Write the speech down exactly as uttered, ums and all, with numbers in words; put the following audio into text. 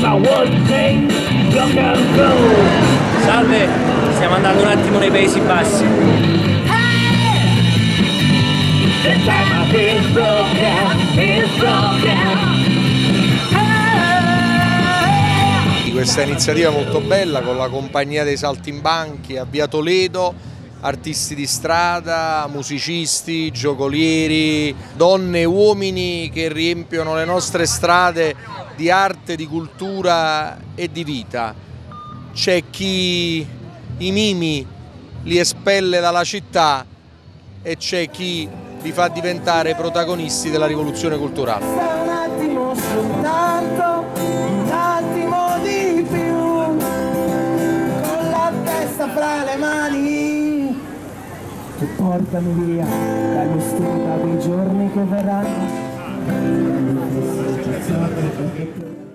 Salve, stiamo andando un attimo nei Paesi Bassi. Di questa iniziativa molto bella con la compagnia dei Saltimbanchi a Via Toledo, artisti di strada, musicisti, giocolieri, donne e uomini che riempiono le nostre strade di arte, di cultura e di vita. C'è chi i mimi li espelle dalla città e c'è chi li fa diventare protagonisti della rivoluzione culturale. Un attimo soltanto, un attimo di più, con la testa fra le mani, e portami via dall'ostilità dei giorni che verranno.